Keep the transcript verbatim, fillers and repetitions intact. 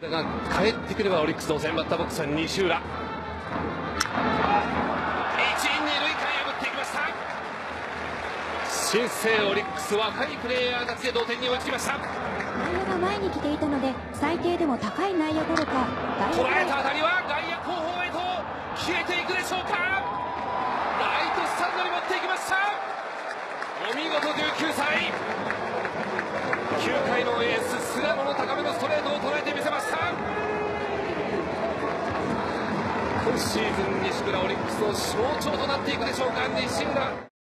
が帰ってくればオリックスの先バッターボックスは西浦。一塁二塁間破っていきました。新生オリックス若いプレーヤーたちで同点に追いつきました。 内野が前に来ていたので最低でも高い内野ゴロか捉えた当たりは外野後方へと消えていくでしょうか。ライトスタンドに持っていきました。お見事じゅうきゅうさい。きゅうかいのエース菅野の高めのストレートを捉えてみせました。今シーズン西村オリックスの象徴となっていくでしょうか西浦。